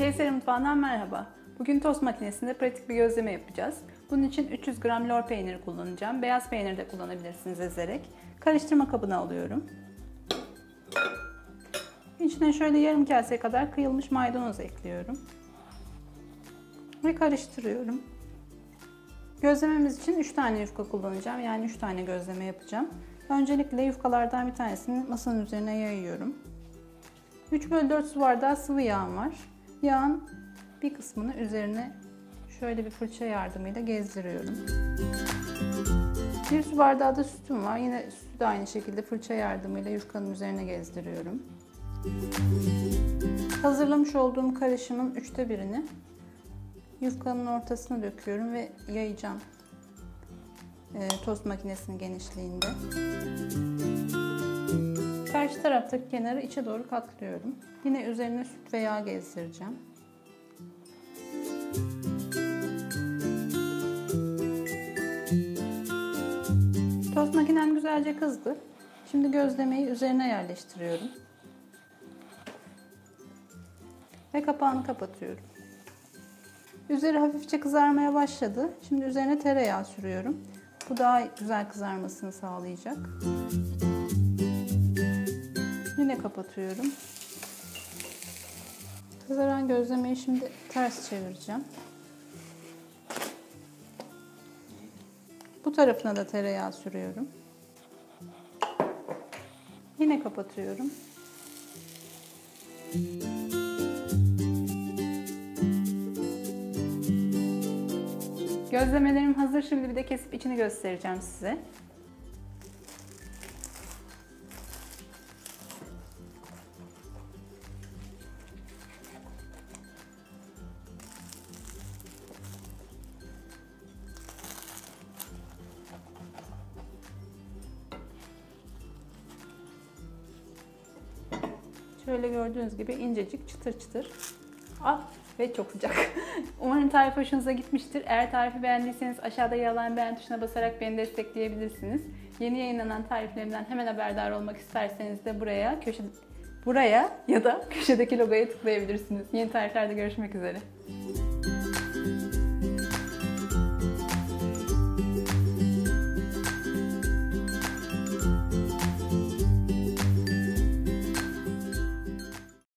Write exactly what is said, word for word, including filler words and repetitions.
Kayseri Mutfağı'ndan merhaba. Bugün tost makinesinde pratik bir gözleme yapacağız. Bunun için üç yüz gram lor peyniri kullanacağım. Beyaz peynir de kullanabilirsiniz ezerek. Karıştırma kabına alıyorum. İçine şöyle yarım kase kadar kıyılmış maydanoz ekliyorum. Ve karıştırıyorum. Gözlememiz için üç tane yufka kullanacağım. Yani üç tane gözleme yapacağım. Öncelikle yufkalardan bir tanesini masanın üzerine yayıyorum. üç bölü dört su bardağı sıvı yağım var. Yağın bir kısmını üzerine şöyle bir fırça yardımıyla gezdiriyorum. bir su bardağı da sütüm var. Yine sütü de aynı şekilde fırça yardımıyla yufkanın üzerine gezdiriyorum. Hazırlamış olduğum karışımın üçte birini yufkanın ortasına döküyorum ve yayacağım e, tost makinesinin genişliğinde. Karşı taraftaki kenarı içe doğru katlıyorum. Yine üzerine süt ve yağ gezdireceğim. Tost makinem güzelce kızdı. Şimdi gözlemeyi üzerine yerleştiriyorum. Ve kapağını kapatıyorum. Üzeri hafifçe kızarmaya başladı. Şimdi üzerine tereyağı sürüyorum. Bu daha güzel kızarmasını sağlayacak. Yine kapatıyorum. Kızaran gözlemeyi şimdi ters çevireceğim. Bu tarafına da tereyağı sürüyorum. Yine kapatıyorum. Gözlemelerim hazır. Şimdi bir de kesip içini göstereceğim size. Şöyle gördüğünüz gibi incecik, çıtır çıtır. Ah ve çok sıcak. Umarım tarif hoşunuza gitmiştir. Eğer tarifi beğendiyseniz aşağıda yer alan beğen tuşuna basarak beni destekleyebilirsiniz. Yeni yayınlanan tariflerimden hemen haberdar olmak isterseniz de buraya, köşe, buraya ya da köşedeki logoya tıklayabilirsiniz. Yeni tariflerde görüşmek üzere.